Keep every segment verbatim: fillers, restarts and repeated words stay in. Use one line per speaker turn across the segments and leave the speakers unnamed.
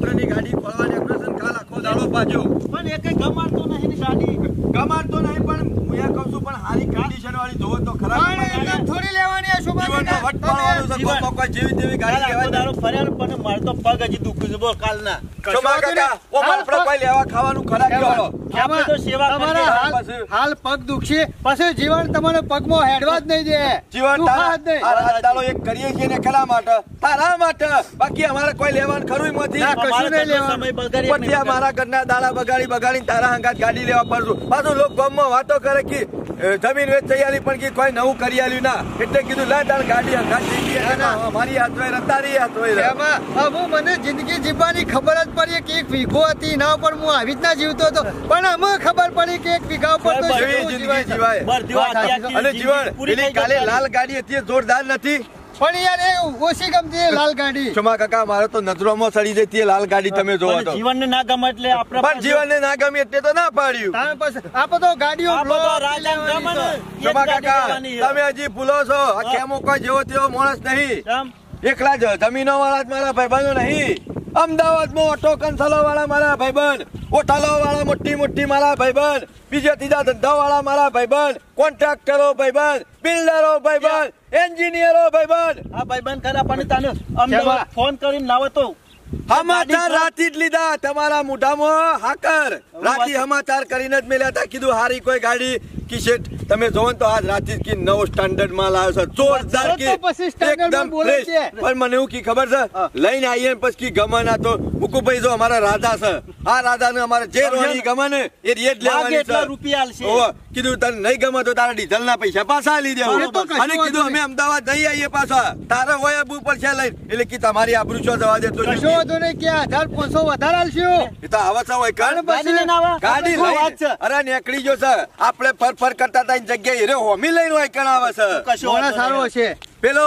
છોકરાની ગાડી ખોલવાની આપણે કાલ આખો દાડો પાછો
પણ એ કઈ ગમાડતો નહીં ની ગાડી
ગમાડતો નહીં પણ હું એ કહું છું પણ હારી કન્ડિશન વાળી જોવો તો ખરા
થોડી લેવાની આ શોભા
વટ પાડવાનું છે કોકો કોઈ જેવી તેવી ગાડી લેવાની
દાડો ફર્યા પણ માર તો પગ હજી દુખું છે બોલ કાલના
શોભા કાકા ઓ આપણે કોઈ લેવા ખાવાનું ખરા કેવો
આપણે તો સેવા કરી હાલ પગ દુખશે પછી જીવન તમને પગમાં હેડવા જ નહીં દે
જીવન આ રાત દાડો એક કરીએ છીએ ને કલા માટે તારા માટે બાકી અમારે કોઈ લેવાનું ખરું નથી
કશું નહીં લેવાનું સમય બગાડી
પછી અમારા ઘરના દાડા બગાડી બગાડી તારા હંગાત ગાડી લેવા પડશું પાછું લોકો ગામમાં વાતો કરે કે જમીન વેચ થઈ આલી પણ કે કોઈ નવું કરી આલ્યું ના એટલે કીધું લા તાર ગાડી હંગાત થઈ ગઈ મારી હાથ હોય તારી હાથ હોય
એમાં હવે મને જિંદગી જીવવાની ખબર જ પડી કે એક વીઘો હતી ના પણ હું આવી જ ના જીવતો હતો પણ અમે ખબર પડી કે એક વીઘા ઉપર તો
જિંદગી જીવાય અને જીવન પેલી કાલે લાલ ગાડી હતી જોરદાર નથી
પણ યાર એ ઓછી ગમતી લાલ ગાડી
ક્ષમા કાકા મારે તો નજરોમાં સડી જતી લાલ ગાડી તમે જોવો તો
જીવનને ના ગમે એટલે આપણે
પણ જીવનને ના ગમે એટલે તો ના પાડ્યું
તારે પછી આપો તો ગાડીઓ
ક્ષમા કાકા તમે હજી ભૂલો છો આ કેમો કોઈ જેવો તેવો માણસ નહીં એકલા જ જમીનો વાળા જ મારા ભાઈબંધો નહીં અમદાવાદમાં ઓટો કંસલો વાળા મારા ભાઈબંધ હોટલો વાળા મોટી મોટી મારા ભાઈબંધ બીજા ત્રીજા ધંધા વાળા મારા ભાઈબંધ કોન્ટ્રાક્ટરો ભાઈબંધ બિલ્ડરો ભાઈબંધ એન્જિનિયરો ભાઈબંધ
આ ભાઈબંધ ખરા પણ તને અમદાવાદ ફોન કરીને લાવો તો
સમાચાર રાતી જ લીધા તમારા મોઢામાં હાકર રાતી સમાચાર કરીને જ મેલ્યા હતા કીધું હારી કોઈ ગાડી કિશેટ તમે જોવો તો આજ રાતી કી નવો સ્ટાન્ડર્ડ માં લાવ્યો છે જોરદાર કે એકદમ ફ્રેશ પણ મને એવું કી ખબર છે લઈને આવીએ પછી કી ગમના તો મુકુભાઈ જો અમારા રાધા છે આ રાધા ને અમારે જે રોની ગમને એ રેટ લેવાની છે
રૂપિયા આલશે
ઓ કીધું તને નહીં ગમે તો તારા ડીઝલ ના પૈસા પાછા લઈ દેવું અને કીધું અમે અમદાવાદ નહીં આવીએ પાછા તારા હોય આબુ પર છે લઈને એટલે કે તમારી આબરૂ છો જવા દે તો
કશો તો નહીં કે હજાર પાંચસો વધારે આલશો
એ તો આવા છે હોય કણ ગાડી લઈ અરે નીકળી જો છે આપણે ફર ફર કરતા તા જગ્યાએ રે હોમી લઈને હોય કણ આવે છે
કશો સારો છે
પેલો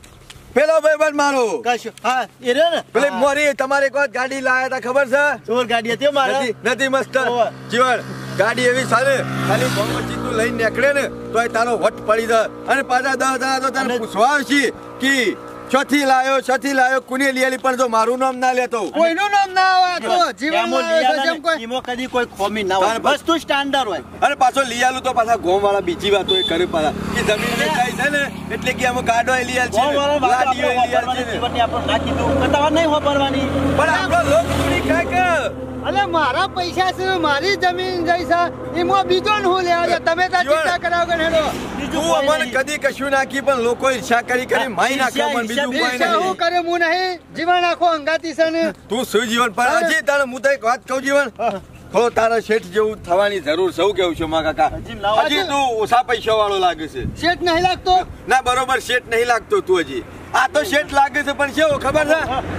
પેલો ભાઈબંધ મારો
કશો હા એ રે ને
પેલી મોરી તમારે કોઈ ગાડી લાયા તા ખબર છે
ચોર ગાડી હતી મારે
નથી મસ્ત જીવન ગાડી એવી સારી ખાલી ભોમચી તું લઈને નીકળે ને તોય તારો વટ પડી જાય અને પાછા દસ જણા તો તને પૂછવા આવશે કે છથી લાયો છથી લાયો કુને લીલી પણ જો મારું નામ ના લેતો
કોઈનું નામ ના આવે તો જીવન કોઈ ઈમો કદી કોઈ ખોમી ના હોય વસ્તુ સ્ટાન્ડર્ડ હોય
અને પાછો લીયાલું તો પાછા ગોમ વાળા બીજી વાતો એ કરે પાછા કે જમીન વેચાઈ છે ને એટલે કે અમે ગાડો લીયાલ છે લાડીઓ લીયાલ છે
જીવનની આપણે નાખી દઉં કતાવા નહીં વાપરવાની
પણ આપણો લોક પૂરી ખાય કે
અલે મારા પૈસા છે મારી જમીન જઈ છે એમાં બીજો ને હું લેવા તમે તો ચિંતા કરાવો કે હેડો
તું અમને કદી કશું નાખી પણ લોકો ઈર્ષા કરી કરી માઈ નાખ્યો પણ બીજું કોઈ નહીં
હું કરે હું નહીં જીવન આખો અંગાતી છે ને
તું શું જીવન પર હજી તારે હું તો એક વાત કહું જીવન થોડો તારા શેઠ જેવું થવાની જરૂર સૌ કેવું છે મા કાકા હજી તું ઓછા પૈસા વાળો લાગે છે
શેઠ નહીં લાગતો
ના બરોબર શેઠ નહીં લાગતો તું હજી આ તો શેઠ લાગે છે પણ કેવો ખબર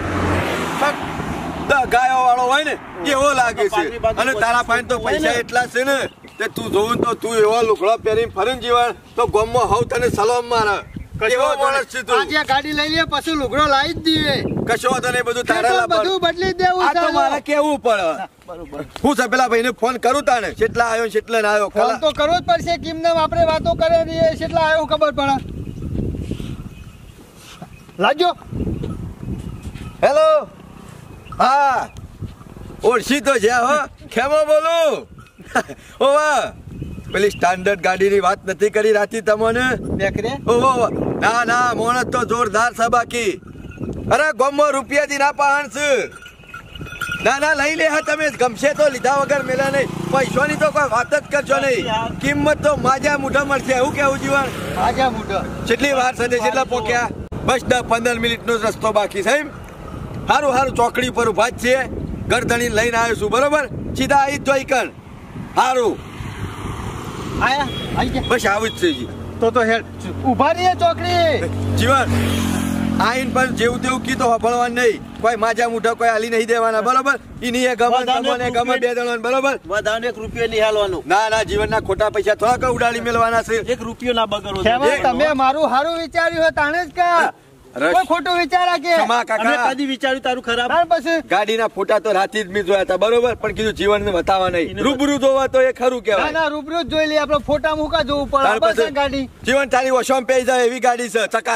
છે ગાયો વાળો હોય ને એવો લાગે છે અને તારા પાસે તો પૈસા એટલા છે ને તે તું જોવું તો તું એવો લુગડો પહેરીને ફરીને જીવન તો ગોમમાં હવ તને સલામ મારે એવો માણસ છે તું
આજે ગાડી લઈ લે પછી લુગડો લાવી જ દીએ
કશો વાંધો નહીં બધું તારે
બધું બદલી દેવું
આ તો મારે કેવું પડે બરોબર હું છે પેલા ભાઈને ફોન કરું તાને કેટલા આવ્યો કેટલા ના આવ્યો
ફોન તો કરવો જ પડશે કેમ ને આપણે વાતો કરે રહીએ કેટલા આવ્યો ખબર પડે લાજો
હેલો હા ઓળખી તો છે હો ખેમો બોલું ઓવા પેલી સ્ટાન્ડર્ડ ગાડીની વાત નથી કરી રાતી તમને
દેખરે
ઓહો ના ના મોણસ તો જોરદાર છે બાકી અરે ગોમો રૂપિયાથી ના પહાણ છે ના ના લઈ લે હા તમે ગમશે તો લીધા વગર મેલા નહીં પૈસાની તો કોઈ વાત જ કરજો નહીં કિંમત તો માજા મુઠા મળશે એવું કેવું જીવન
માજા મુઠા
કેટલી વાર સાથે કેટલા પોક્યા બસ દસ પંદર મિનિટનો રસ્તો બાકી છે એમ સારું સારું ચોકડી પર ઉભા જ છે ગરદણી લઈને આવ્યો છું બરોબર સીધા આવી જ જોઈ કર સારું
આયા આવી ગયા
બસ આવું જ છે જી
તો તો હેડ ઉભા રહીએ ચોકડી
જીવન આઈન પણ જેવું તેવું કીધું હફળવા નહીં કોઈ માજા મુઠા કોઈ હાલી નહીં દેવાના બરોબર ઈની એ ગમે ગમે ગમે બે જણા બરોબર
બધાને એક રૂપિયો નહીં હાલવાનું
ના ના જીવનના ખોટા પૈસા થોડા ઉડાડી મેળવાના છે
એક રૂપિયો ના બગડવો તમે મારું સારું વિચાર્યું હોય તાણે જ કા કોઈ ખોટું વિચારા કે
ક્ષમા કાકા
અમે કદી વિચાર્યું તારું ખરાબ પછી
ગાડીના ફોટા તો રાતી જ મી જોયા હતા બરોબર પણ કીધું જીવનને બતાવવા નહીં રૂબરૂ જોવા તો એ ખરું કહેવાય
ના રૂબરૂ જ જોઈ લઈએ આપણે ફોટા મૂકા જોવું પડે બસ ગાડી
જીવન તારી વશોમ પેઈ જાય એવી ગાડી છે ચકાચક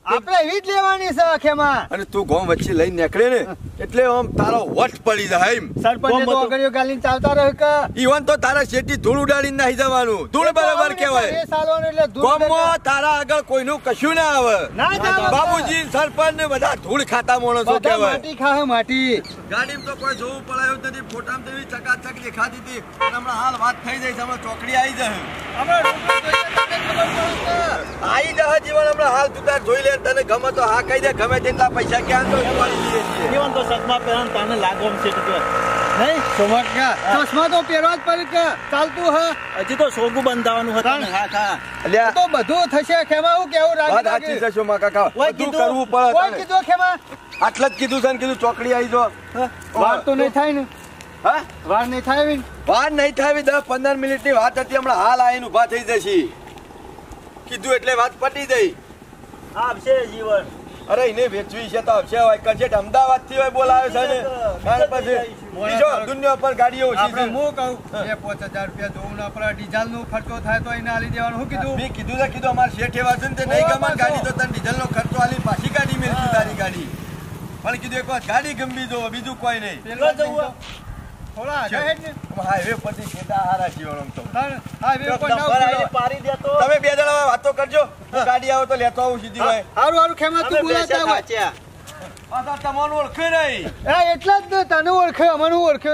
આપણે એવી જ લેવાની છે આખેમાં.
અને તું ગોમ વચ્ચે લઈને નીકળે ને એટલે આમ તારો વટ પડી જાય એમ.
સરપંચ તો આગળિયો ગાલીને ચાલતા રહ્યો કે
ઈવન તો તારા શેઠી ધૂળ ઉડાડીને નાહી જવાનું. ધૂળ બરાબર કહેવાય.
એ સાલોને એટલે ધૂળ
ગોમમાં તારા આગળ કોઈનું કશું ના આવે.
ના જ આવે.
બાબુજી સરપંચ ને બધા ધૂળ ખાતા માણસો
બધા
કહેવાય.
માટી ખાહે માટી.
ગાડીમાં તો કોઈ જોવું પડાયું જ નથી. ફોટામાં તો એવી ચકાચક દેખાતી હતી. અને હમણાં હાલ વાત થઈ જાય છે. હમણાં ચોકડી આવી જાય.
આપણે રૂપિયો જોઈએ તને ખબર પડે કે
આવી જાય જીવન. હમણાં હાલ તું તાર જોઈ લે. તને ગમે તો હા કહી દે. ગમે તેટલા પૈસા ક્યાં તો ઉપાડી દઈએ છીએ.
જીવન તો ચશ્મા પહેરવાનું તને લાગો છે
નહીં સોમટકા ચશ્મા તો પહેરવા જ પડે કે ચાલતું હ
હજી તો સોગું બંધાવાનું હતું ને. હા હા
અલ્યા
તો બધું થશે ખેમા હું કેવું
વાત
રાગ
સાચી છે શોમા કાકા.
ઓય
બધું
કીધું.
કરવું પડે
કોઈ
તને.
કીધું ખેમા
આટલા જ કીધું છે ને કીધું ચોકડી આવી જો.
વાર તો નહીં થાય ને
હા
વાર નહીં થાય ને
વાર નહીં થાય. દસ પંદર મિનિટ ની વાત હતી. હમણાં હાલ આવીને ઉભા થઈ જશે. કીધું એટલે વાત પટી ગઈ.
આવશે જીવન.
અરે એને વેચવી છે તો આવશે. હોય કરશે અમદાવાદ થી હોય બોલાવે છે ને. કારણ પછી બીજો દુનિયા પર ગાડીઓ ઓછી
આપણે
છે.
હું કહું બે પાંચ હજાર રૂપિયા જોવું ને આપણે ડીઝલ નો ખર્ચો થાય તો એને આલી દેવાનું શું કીધું
મેં કીધું છે કીધું અમારે શેઠ એવા છે ને તે નહીં ગમે ગાડી તો તને ડીઝલ નો ખર્ચો આલી પાછી ગાડી મેળવી તારી ગાડી. પણ કીધું એક વાર ગાડી ગમવી જો બીજું કોઈ નહીં.
પેલો જવું થોડા આગળ હેડ ને
હાઈવે પરથી શેઠા હારા જીવન તો
હાઈવે પર ના
નંબર
ઉતરો.
પાડી દે તો
તમે બે જણા વાતો કરજો. ગાડી આવે તો લેતો આવું સીધી હોય.
હારું હારું ખેમા તું બોલાતા હોય
પાછા તમારું ઓળખે નહીં.
એ એટલા જ ને તને ઓળખે અમને ઓળખે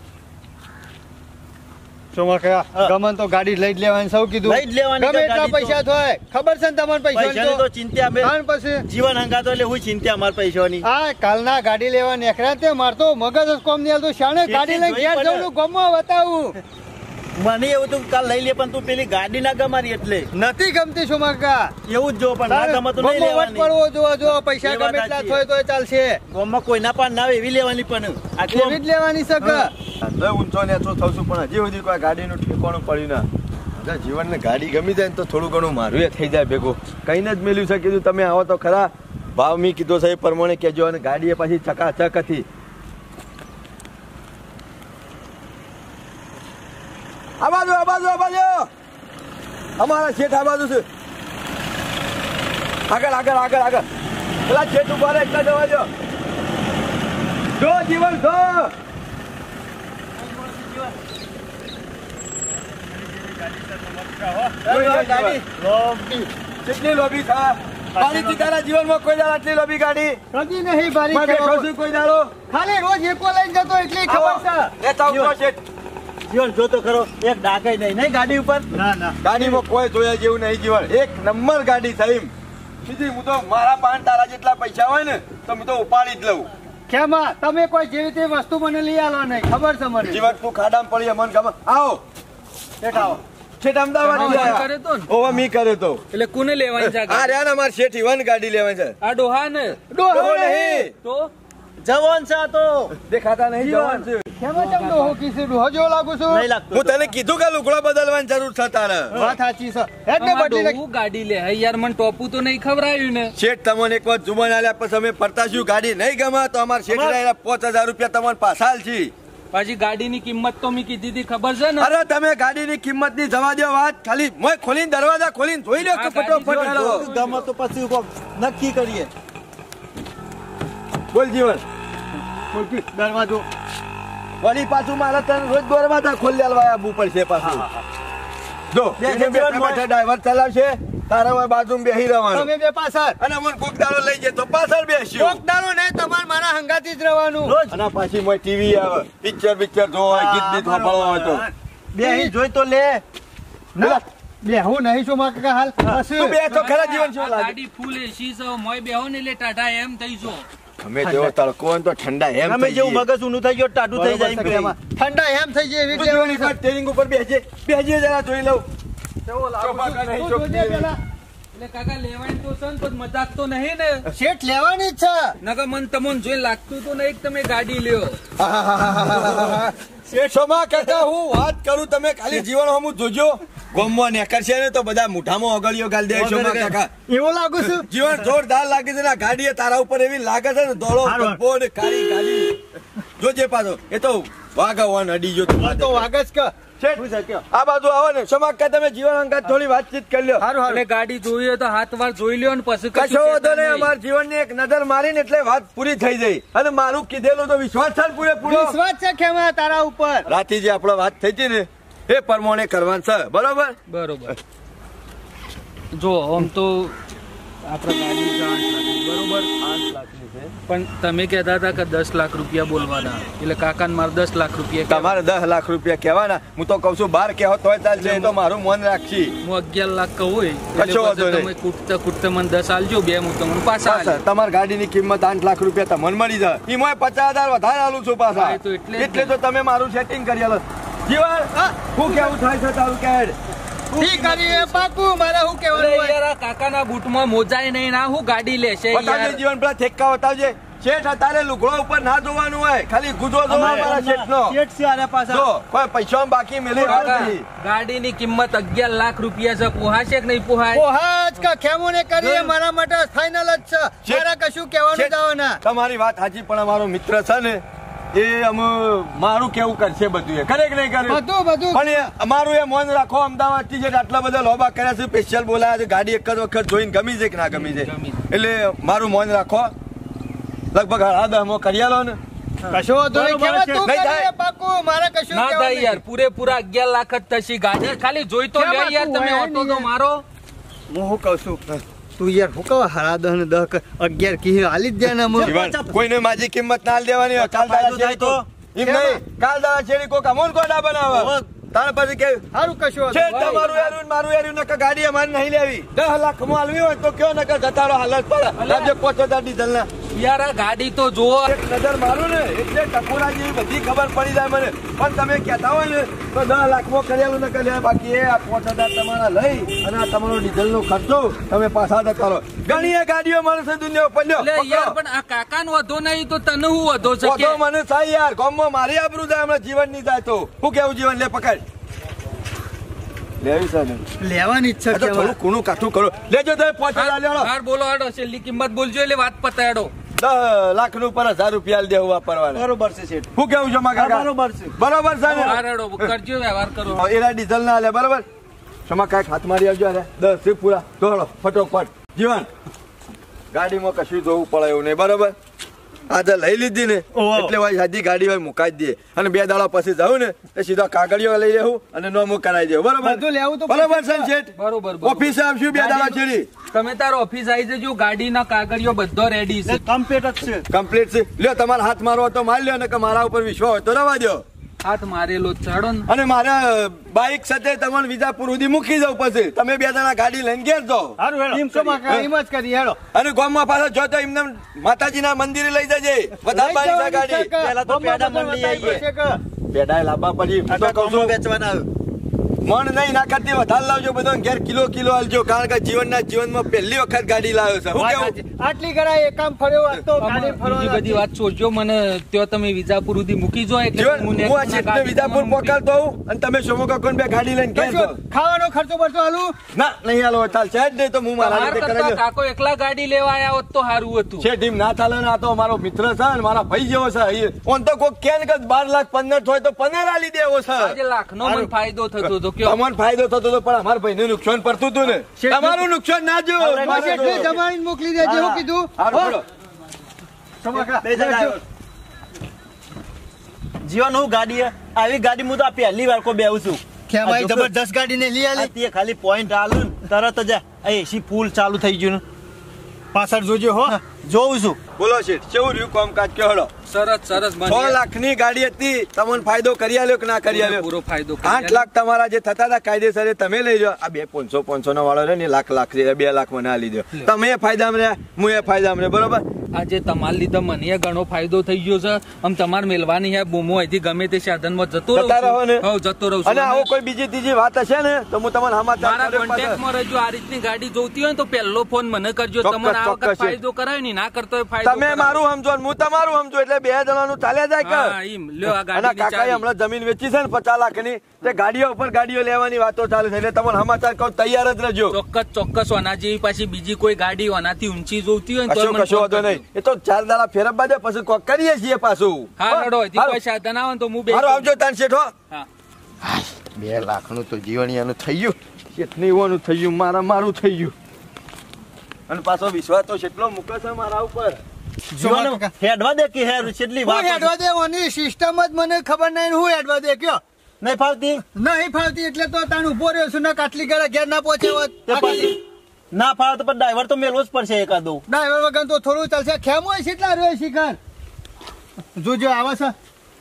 સોમા કયા ગમન તો ગાડી લઈ જ લેવાની સૌ કીધું
લઈ જ લેવાની
ગમે
છે
એટલા
ગાડી તો.
પૈસા થાય ખબર છે ને તમને
પૈસાની
પૈસા
તો ચિંતા મેં
ખાન પછી
જીવન હંગાતો એટલે હું ચિંતા અમાર પૈસાની.
આ કાલના ગાડી લેવા નીકળ્યા તે મારતો મગજ જ કોમ નહીં હાલતું શાણે ગાડી લઈને ઘેર જવાનું ગમવા બતાવું
મને એવું તું કાલ લઈ લે પણ તું પેલી ગાડી ના ગમારી એટલે
નથી ગમતી સોમા કાકા
એવું જ જો પણ ના ગમે તો નહીં લેવાની.
પડવો જોવા જો પૈસા
એ વાત
ગમે એટલા
સાચી.
થાય તો ચાલશે
ગામમાં કોઈના પણ ના આવે એવી લેવાની પણ આટલી
એવી જ લેવાની છે કે
હવે ઊંચો નેચો થઉં છું પણ હજી સુધી કોઈ ગાડીનું ઠેકાણું પડ્યું ના. બધા જીવનને ગાડી ગમી જાય ને તો થોડું ઘણું મારું એ થઈ જાય ભેગું. કઈને જ મેલ્યું છે કીધું તમે આવો તો ખરા. ભાવ મેં કીધો છે એ પ્રમાણે કહેજો. અને ગાડી એ પાછી ચકાચક હતી. આ બાજુ આ બાજુ આ બાજુ અમારા શેઠ આ બાજુ છે. આગળ આગળ આગળ આગળ પેલા શેઠ ઉભા રહે એટલા જવા દો. જો જીવન જો કેટલી લોબી થા મારી તારા જીવનમાં કોઈ દાડો આટલી લોબી ગાડી
કદી નહીં બારી
માં બેઠો છું કોઈ દાડો.
ખાલી રોજ એકો લઈને જતો એટલી ખબર છે
લેતા ઉતરો શેઠ.
જીવન જોતો ખરો એક ડાકાઈ નહીં નહીં ગાડી ઉપર.
ના ના
ગાડીમાં કોઈ જોયા જેવું નહીં જીવન. એક નંબર ગાડી થઈ. સીધી હું તો મારા પાન તારા જેટલા પૈસા હોય ને તો હું તો ઉપાડી જ લઉં.
ખેમા તમે કોઈ જેવી તે વસ્તુ મને લઈ આલો નહીં ખબર છે મને
જીવન તું ખાડામાં પડી મન ગમે. આવો શેઠ આવો. શેઠ અમદાવાદ
કરે તો ને
ઓવા મી કરે તો
એટલે કોને લેવાની છે આ
આ
ગાડી?
રહ્યા ને અમારે શેઠ ઈવન ગાડી લેવાની છે.
આ ડોહા ને
ડોહો નહીં.
તો
જવાન છે આ તો
દેખાતા નહીં જવાન છે.
ખેમા ચમ ડોહો કીધું ડોહો જેવો લાગુ છું
નહીં લાગતો.
હું તને કીધું કે લુગડો બદલવાની જરૂર છે તારે.
વાત સાચી છે એટલે
આમાં
બદલી નાખ.
ડોહું ગાડી લે હે યાર મને ટોપું તો નહીં ખવડાયું ને
શેઠ તમને એક વાર જુમન આલ્યા પછી અમે પડતાશું ગાડી નહીં ગમે તો અમારે શેઠ લાયેલા પાંચ હજાર રૂપિયા તમને પાછા આલશી.
પાછી ગાડીની કિંમત તો મેં કીધી હતી ખબર છે ને
અરે તમે ગાડીની કિંમત ની જવા દો વાત. ખાલી મોય ખોલીને દરવાજા ખોલીને જોઈ લો કે
આ ગાડી
ફટોફટ
જો,
હેડો.
ગમે તો પછી કોક નક્કી કરીએ.
બોલ જીવન
દરવાજો
વળી પાછું મારા તને રોજ દરવાજા ખોલી આલવા આવવું પડશે પાછું. જો
બે
એને
જીવન
બેઠા બેઠા ડ્રાઈવર ચલાવશે. તારા હોય બાજુમાં બેહી રહેવાનું.
તમે બે પાછળ
અને મને કોક દાડો લઈ જાય તો પાછળ બેસ્યો.
કોક દાડો નહીં તમારે મારા હંગાથી જ રહેવાનું
રોજ
અને પાછી મોય ટીવી આવે પિક્ચર પિક્ચર જોવા હોય ગીત બીત સાંભળવા હોય તો
બે અહીં જોઈ તો લે.
ના બે હું નહીં છું મારા કાકા હાલ
તું બે તો ખરા જીવન
આ
શું લાગે.
ગાડી ફૂલ એસી છે મોય બેહો ને એટલે ટાટા એમ થઈશો.
અમે જેવો તડકો હોય ને તો ઠંડા એમ
અમે
થઈ
જેવું
જઈએ.
મગજ ઊનું થઈ ગયો ટાટું થઈ જાય એમ કહે.
ઠંડા એમ થઈ જાય એવી
તું
જ
જીવન
લેવાની
એક વાર સ્ટેરિંગ ઉપર બેસજે બેસજે જરા જોઈ લઉં. ચોપાકા નહીં,
તું જોજે
ચોકડી.
પેલા.
એટલે કાકા લેવાની તો છે ને પણ મજાક તો નહીં ને
શેઠ લેવાની જ છે
નકર મન તમને જોઈ લાગતું તો નહીં કે તમે ગાડી લ્યો.
શેઠોમાં કાકા હું વાત કરું તમે ખાલી જીવન હમું જોજો. ગોમમાં નેકરશે ને તો બધા મુઠામાં ઓગળીઓ ગાલ દે શોમાં કાકા.
એવું લાગુ છું
જીવન જોરદાર લાગે છે ને આ ગાડી એ તારા ઉપર એવી લાગે છે ને ધોળો
હારું.
ગબ્બો ને કાળી ગાડી જોજે પાછો. એ તો વાગવાન અડી જો તું.
તો વાગસ કે
શેઠ, આ બાજુ આવો ને સમાક્કા તમે જીવન અંગાત થોડી વાતચીત કરી લ્યો.
હારું
એટલે
હારું
ગાડી જોઈ હોય તો હાથ વાર જોઈ લ્યો ને પછી
કશો
કશું
વાંધો
કહેતા
નહીં.
નહીં.
અમારા જીવનની એક નજર મારીને એટલે વાત પૂરી થઈ જાય. અને મારું કીધેલું તો વિશ્વાસ છે ને પૂરેપૂરો.
વિશ્વાસ છે ખેમા તારા ઉપર.
રાતી જે આપણો વાત થઈ હતી ને એ પ્રમાણે કરવાનું છે, બરોબર?
બરોબર. જો આમ તો આપણે ગાડી છે આઠ લાખની, બરોબર?
આઠ લાખની છે.
પણ તમે કહેતા હતા કે દસ લાખ રૂપિયા બોલવાના, એટલે કાકાને મારે દસ લાખ રૂપિયા કહેવાના.
તમારે દસ લાખ રૂપિયા કહેવાના. હું તો કઉ છું બાર કહેવો તોય ચાલશે. એ તો મારું મન રાખશી.
હું અગિયાર લાખ કહું હોય
કશો
એટલે
વાંધો
પછી
નહીં.
તમે કૂટતા કૂટતા મને દસ આલજો, બે હું તમને પાછા
પાછા
આલી.
તમારી ગાડીની કિંમત આઠ લાખ રૂપિયા તમને મળી જાય. એમાં પચાસ હજાર વધારે આલું છું પાછા.
હા, એ તો એટલે જ
એટલે તો તમે મારું સેટિંગ કરી આલો. જીવન શું કેવું થાય છે તારું કે
ઠીક કરી એ પાકું. મારે શું
અરે
કહેવાનું હોય?
યાર, આ કાકાના બૂટમાં મોજાય નહીં ના, હું ગાડી લેશે
બતાવજે
યાર.
જીવન પેલા ઠેક્કા બતાવજે. શેઠ અત્યારે લુગડો ઉપર ના જોવાનું હોય, ખાલી ગુજો જોવાનો મારા શેઠનો.
શેઠ છે આરે પાછા.
જો કોઈ પૈસા બાકી મેલી વાત
કાકા,
નહીં.
ગાડીની કિંમત અગિયાર લાખ રૂપિયા છે, પોહાશે કે નહીં પોહાય?
પોહાજ કે ખેમો ને કરીએ મારા માટે ફાઇનલ જ છે. મારા કશું કહેવાનું
શેઠ,
જવાના.
તમારી વાત સાચી, પણ અમારો મિત્ર છે ને એ અમે મારું કેવું કરશે બધું. એ કરે કે નહીં કરે?
બધું બધું
પણ એ અમારું એ મોન રાખો. અમદાવાદ થી જે આટલા બધા લોબા કર્યા છે, સ્પેશિયલ બોલાયા છે, ગાડી એક જ વખત જોઈને ગમી છે કે ના ગમી છે,
ગમી.
એટલે મારું મોન રાખો. લગભગ હળા દહમો કરી આલો ને.
કશો વાંધો નહીં. ખેમા તું
નહીં થાય.
કરીએ પાકું. મારે કશું
ના
કહેવાનું
થાય યાર,
નહીં.
પૂરેપૂરા અગિયાર લાખ જ થશે. ગાડી ખાલી જોઈ તો લે યાર, તમે ઓટો તો મારો.
હું શું કહું છું, તું યાર હું કહું હાડા દસ ને દસ અગિયાર કી હાલી જ જાય ને અમુક.
જીવન, કોઈને માજી કિંમત ના દેવાની હોય. કાલ દાડા છેડી તો એમ નહીં, કાલ દાડા છેડી કોક અમોન કોડા બનાવે. તાર પછી કે
સારું કશું વાંધો
છે
નહીં.
તમારું એરું ને મારું એરું નકર ગાડી અમારે નહીં લેવી. દસ લાખ માં હાલવી હોય તો કયો નકર જતારો હાલત પડે. રાજ્ય પાંચ હજાર ડીઝલ ના
યાર આ ગાડી તો જુઓ.
એક નજર મારું ને એટલે ટકોરા જેવી બધી ખબર પડી જાય મને. પણ તમે કહેતા હોય ને તો દસ લાખ માં કરેલું ન કર્યા. બાકી એ આ પાંચ હજાર તમારા લઈ અને આ તમારો ડીઝલ નો ખર્ચો તમે પાછા જતા રહો. ઘણી એ ગાડીઓ મળશે દુનિયા ઉપર. લ્યો,
એટલે યાર
પકડો.
પણ આ કાકાનો વધો નહીં તો તને હું વધો છે
વધો
કે?
મને થાય યાર. ગામમાં મારી આબરૂ જાય, હમણાં જીવન ની જાય તો શું કેવું? જીવન લે પકડ. લેવી છે ને?
લેવાની ઈચ્છા
આ તો
છે
થોડું કુણું કાઠું કરો. લેજો તો પાંચ હજાર લેવડો.
હાર બોલો હાડો, છેલ્લી કિંમત બોલજો એટલે વાત પતાડો.
દસ લાખ નું પર હજાર રૂપિયા દેવું વાપરવાના.
બરોબર છે શેઠ.
શું કેવું છે મારા કાકા?
બરોબર છે.
બરોબર છે ને?
હાર હાડો, કરજો વ્યવહાર કરો.
એના ડીઝલ ના લે, બરોબર? સમા કાંઈક હાથ મારી આવજો. અરે દસ થી પૂરા દોડો ફટોફટ. જીવન, ગાડીમાં કશું જોવું પડે એવું નહીં, બરોબર? આજે લઈ લીધી ને એટલે હોય સાદી ગાડી હોય મુકાઈ જ દે. અને બે દાડા પછી જાઉં ને તો સીધા કાગળિયો લઈ લેવું અને નોમું કરાવી દેવું, બરોબર?
બધું લેવું તો
બરોબર છે ને શેઠ?
બરોબર બરોબર.
ઓફિસે આવશું બે દાડા છેડી.
તમે તારો ઓફિસ આવી જજો, ગાડીના કાગળિયો બધો રેડી છે.
કમ્પ્લીટ જ છે.
કમ્પ્લીટ છે. લ્યો, તમારે હાથ મારવો હોય તો મારી લ્યો ને કે મારા ઉપર વિશ્વાસ હોય તો રવા દો.
હાથ મારેલો જ ચાડો ને.
અને મારા બાઇક સાથે તમને વિજાપુર સુધી મૂકી જાવ. પછી તમે બે જણા ગાડી લઈને ઘેર જાઓ.
સારું હેડો.
એમ સમા કાકા એમ જ કરી હેડો.
અને ગામમાં પાછા જો તો એમને માતાજીના મંદિરે લઈ જજે. બધા બારી છે ગાડી.
પહેલા તો પેડા મંડી આવીએ.
પેડાય લાંબા પડી. હું તો કહું છું,
વેચવાના આવ્યું.
મણ નહીં ના કરતી વધારે લાવજો. બધો ઘેર કિલો કિલો આલજો. કારણ કે જીવનના જીવનમાં પહેલી વખત ગાડી લાવ્યો છે. હું કેવું?
આટલી કરાય એક કામ ફર્યો હોત તો ગાડી
બીજી
ફરવા
બધી વાત છોડજો, મને ત્યાં તમે વિજાપુર સુધી મૂકી જો એટલે
જીવન,
હું
હું આ
next
શેઠને
ગાડી
વિજાપુર
તમને મોકલી.
મોકલતો હોઉં અને તમે સોમો કાકોને બે ગાડી લઈને ઘેર જાઓ.
ખાવાનો ખર્ચો બરચો હાલું.
ના નહીં હાલો ચાલ છે જ નહીં તો હું મારા
તમાર
રીતે
કરતા
કરાવી.
કાકો એકલા ગાડી લેવા આયા હોત તો સારું હતું.
છે ટીમ ના ચાલે ને. આ તો મારો મિત્ર છે ને મારા ભાઈ જેવો છે. ઓન તો કોઈ કે ને કે બાર લાખ પંદર હોય તો પંદર આલી દેવો છે.
આજે લાખનો મને ફાયદો થતો હતો કયો?
તમને ફાયદો થતો હતો પણ અમારા ભાઈને નુકસાન પડતું હતું ને.
શેઠ-
તમારું નુકસાન ના જો. મારે
શેઠને
જો.
જમાડીને મોકલી દેજે. હું કીધું
હારું, હાલો.
સમા કાકા,
બે જણા આવ્યો. જીવન હું ગાડી હે. આવી ગાડી હું તો આ પહેલી વાર કોઈ બેહું છું.
ખેમાઈ
આ જોકો-
જબરદસ્ત ગાડીને લઈ
આ
આલી.
તે ખાલી પોઈન્ટ આલું ને તરત જ આ એસી ફૂલ ચાલુ થઈ ગયું ને.
પાછળ જોજો હો.
જોઉં છું.
બોલો શેઠ, કેવું રહ્યું કામકાજ? કે હળો
સરસ સરસ
છ
બની
લાખ ની ગાડી હતી. તમને ફાયદો કરી આલ્યો કે ના કરી આલ્યો?
પૂરો ફાયદો કરી
આઠ લાખ તમારા જે થતા હતા કાયદેસર એ તમે લઈ જાઓ. આ બે પાંચસો પાંચસો નો વાળો ને લાખ લાખ છે, બે લાખ મને આલી દો. તમે એ ફાયદામાં રહ્યા, હું એ ફાયદામાં રહ્યા, બરોબર?
આજે તમારા લીધે મને ઘણો ફાયદો થઈ ગયો છે. આમ તમારે મેલવાની હે બૂમો અહીંથી ગમે તે સાધનમાં જતો રહું
જતા રહો ને.
છું. હઉ, જતો રહું છું.
અને આવો કોઈ બીજી ત્રીજી વાત હશે ને તો હું તમને સમાચાર
મારા
કર્યો પાછળ.
કોન્ટેક્ટમાં રહેજો. આ રીતની ગાડી જોઈતી હોય ને તો પહેલો ફોન મને કરજો.
ચોક્કસ,
તમને આ વખત
ચોક્કસ છે.
ફાયદો કરાય ને ના કરતો હોય ફાયદો
તમે
કરાવો.
મારું સમજો ને હું તમારું સમજો એટલે બે જણાનું ચાલ્યા જાય
હા,
કે
એમ લ્યો આ
અને
ગાડીની
કાકાએ
ચાવી.
હમણાં જમીન વેચી છે ને પચાસ લાખ ની તે ગાડીઓ ઉપર ગાડીઓ લેવાની વાતો ચાલુ થઈ એટલે તમને સમાચાર કહું તૈયાર જ રહેજો.
ચોક્કસ ચોક્કસ આના જેવી પાછી બીજી કોઈ ગાડી આનાથી ઊંચી જોઈતી હોય ને તો
કશો
મને
કશો
ફોન
વાંધો
કરજો.
નહીં એ તો ચાર દાડા ફેરવવા દે પછી કોક કરીએ છીએ પાછું
હા રડો હજી
હાલો.
કોઈ સાધન આવે ને તો હું બે
હારો આવજો તાન શેઠો
હા
બે લાખ નું તો જીવણિયાનું થઈ ગયું શેઠની ઓનું થઈ ગયું મારા મારું થઈ ગયું અને પાછો વિશ્વાસ તો કેટલો મૂકે છે મારા ઉપર
જીવન હેડવા દે કે હેર છેટલી
હું
વાત
હેડવા દે ઓની સિસ્ટમ જ મને ખબર નહીં હું હેડવા દે કયો
નહીં ફાવતી
નહીં ફાવતી એટલે તો તાણ ઉભો રહ્યો છું ને કાટલી ઘરે ઘેર ના પહોંચે હોત
તે પછી ના ફાવે તો પણ ડ્રાઈવર તો મેલવો જ પડશે એકાદો
ડ્રાઈવર વગર તો થોડું ચાલશે ખેમ હોય છે એટલા રહ્યો શિખર જોજો આવે છે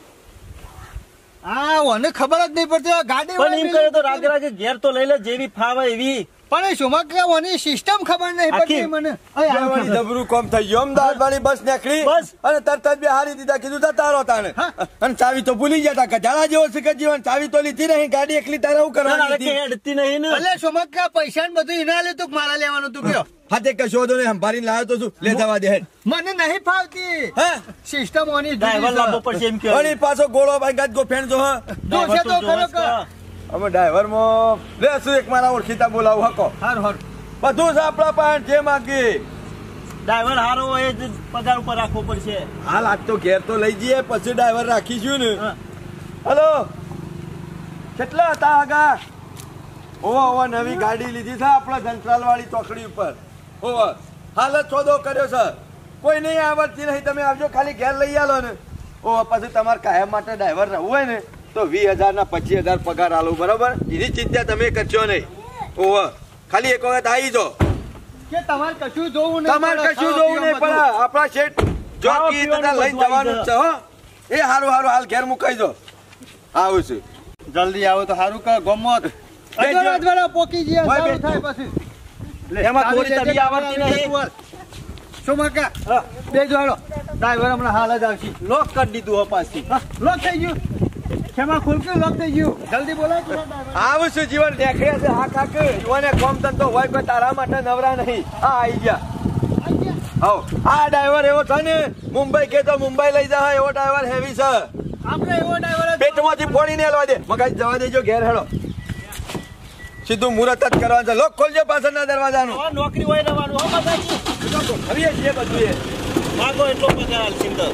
હા મને ખબર જ નહીં પડતી ગાડી
પણ એમ કરે તો રાગે રાગે ઘેર તો લઈ લે જેવી ફાવે એવી
પણ શું કે ઓની સિસ્ટમ ખબર નહીં પડતી
આખી-
મને અય આવે
જવાની
છે.
જબરું કોમ થઈ ગયું અમદાવાદ વાળી બસ નીકળી
બસ.
અને તરત જ બે હારી દીધા કીધું તા તારો તાણે
હા.
અને ચાવી તો ભૂલી ગયા તા કજાળા જેવો છે કે જીવન ચાવી તો લીધી નહીં ગાડી એકલી તારે હું
ના, ના,
કરવાની
હવે કે
હતી?
હેડતી નહીં ને
ભલે સુમક કે પૈસા ને બધું ઇના લેતું મારા લેવાનું તું કયો
હાથે કશો હતો ને સંભાળીને લાવ્યો તો શું લે જવા દે હેડ
મને નહીં ફાવતી
હે
સિસ્ટમ ઓની જુદી
ડ્રાઈવર
છે.
લાવવો પડશે એમ કે
અને પાછો ગોળો ભાઈ ગાજ ગો ફેણ જો હા
જોશે તો ખરો કે
અમે ડ્રાઈવર માં લે શું એક મારા ઓળખીતા બોલાવું હકો
હારું હારું
બધું છે આપણા પાસે જે માગી
ડ્રાઈવર હારો હોય જ પગાર ઉપર રાખવો પડશે
હાલ આજ તો ઘેર તો લઈ જઈએ પછી ડ્રાઈવર રાખીશું ને
હા.
હલો કેટલા હતા આગા ઓવા ઓવા નવી ગાડી લીધી છે આપણા જંત્રાલ વાળી ચોકડી ઉપર ઓવા હાલ જ સોદો કર્યો છે કોઈ નહીં આવડતી નહીં તમે આવજો ખાલી ઘેર લઈ આલો ને ઓવા પછી તમારે કાયમ માટે ડ્રાઈવર રહેવું હોય ને તો વીસ હજાર ના પચીસ હજાર પગાર આલો બરોબર એની ચિંતા તમે કરશો નહીં ઓવા ખાલી એક વખત આવી જાઓ
કે તમારે કશું જોવું નહીં
તમારે
પડે,
કશું
ખાવા
જોવું નહીં
પીવા
પડે આપણા શેઠ જો
ખાવા
કી
પીવાનું
તથા લઈને
બધું
જવાનું જ છે હો એ હારું હારું હાલ ઘેર મુકાઈ દો આવું છું
જલ્દી આવો તો સારું કર ગમત
બેજો.
અજવાળા પોકી ગયા
ભાઈ,
સારું
બેજો.
થાય પછી
એમાં થોડી તબી આવડતી નહીં
શું મકા બે જોડો ડ્રાઈવર હમણાં હાલ જ આવશે
લોક કરી દીધું હો પાછી
હા, લોક થઈ ગયું ખેમા ખુલક્યું લોક થઈ ગયું જલ્દી બોલાય તું driver.
આવું છું જીવન દેખાય છે હા કાક યુવાને કોમ ધંધો હોય કોઈ તારા માટે નવરા નહીં આ આવી ગયા
આઈ ગયા.
હવ આ ડ્રાઈવર એવો છે ને મુંબઈ કે તો મુંબઈ લઈ જાય એવો ડ્રાઈવર હેવી છે
આપણે એવો ડ્રાઈવર જ
પેટમાંથી ફોડીને હલવા દે મગજ જવા દેજો ઘેર હેડો સીધું મુહૂર્ત જ કરવાનું છે લોક ખોલજો પાછળના દરવાજાનું
હવે નોકરી હોય રહેવાનું હો બધાજી
હવે છીએ બધું એ
માગો એટલો પગાર સિંદર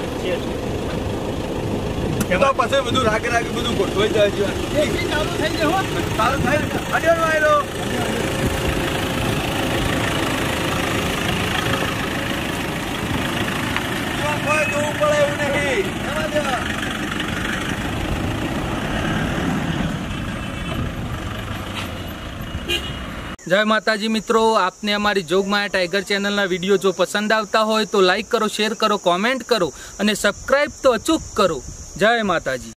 તો પછી બધું રાગે રાગે બધું ગોઠવાઈ જાય જીવન
એસી ચાલુ થઈ ગયો હો.
સારું થાય ને અડ્યોનો આયલો જીવન કોઈ જોવું પડે એવું નહીં જવા દેવા.
જય માતાજી મિત્રો, આપને અમારી જોગમાયા ટાઈગર ચેનલના વિડીયો જો પસંદ આવતા હોય તો લાઈક કરો, શેર કરો, કોમેન્ટ કરો અને સબસ્ક્રાઈબ તો અચૂક કરો. જય માતાજી.